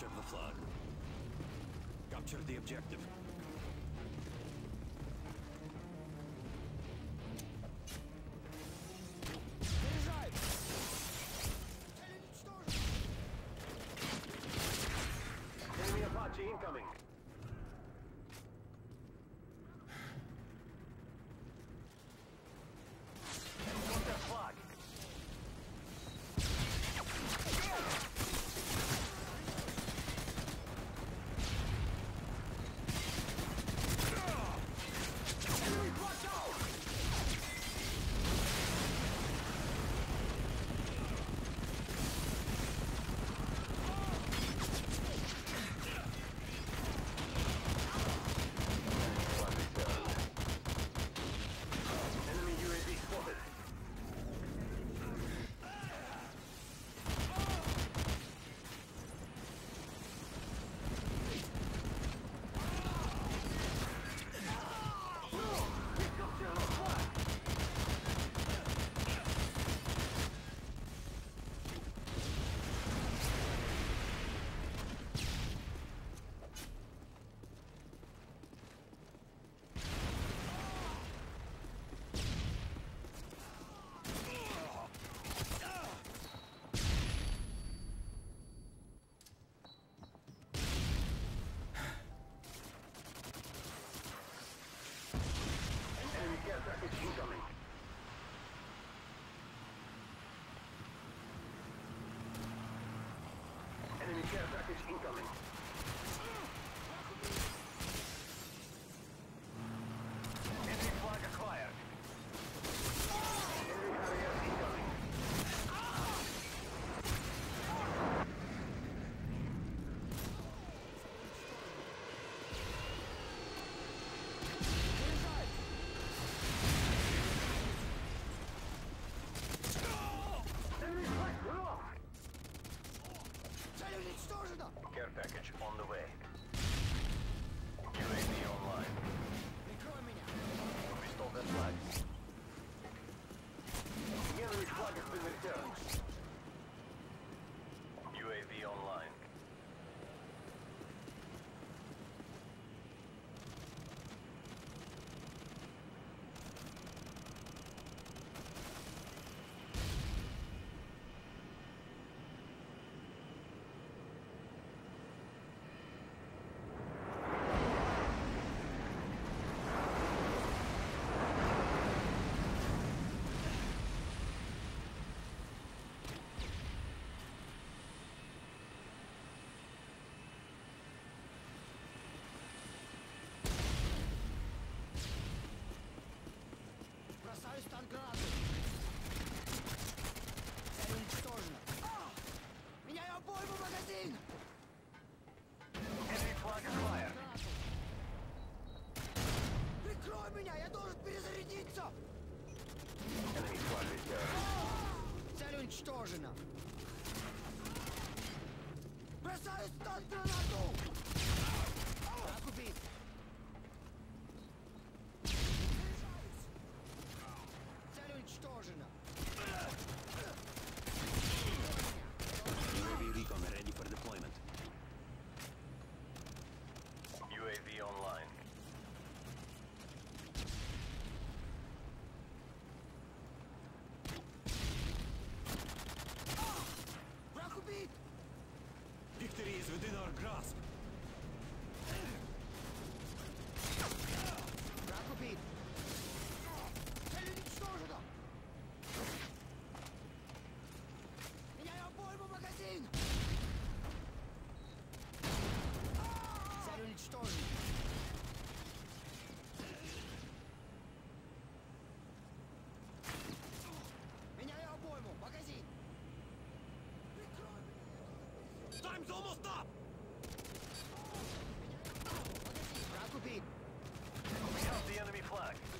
Capture the flag. Capture the objective. Enemy Apache incoming. Contact flag. Enemy flag out! Enemy UAV spotted. Enemy care package incoming. Enemy care package incoming. Enemy flag acquired. Enemy carrier incoming. Enemy flag lost. Цель уничтожена! Care package on the way. UAV online. Прикрой меня! We stole that flag. The enemy flag has been returned. UAV online. Бросаю стан гранаты! Цель уничтожена! Меняю обойму магазин! Enemy flag acquired. Гранату! Прикрой меня! Я должен перезарядиться! Enemy flag returned. Цель уничтожена! Бросаю стан гранату! Враг убит! Цель уничтожена! UAV recon ready for deployment. UAV online. Враг убит! Victory is within our grasp. Враг убит! Цель уничтожена! Меняю обойму магазин! Цель уничтожена! Меняю обойму магазин! Прикрой меня! Time's almost up! Магазин! Враг убит! We have the enemy flag.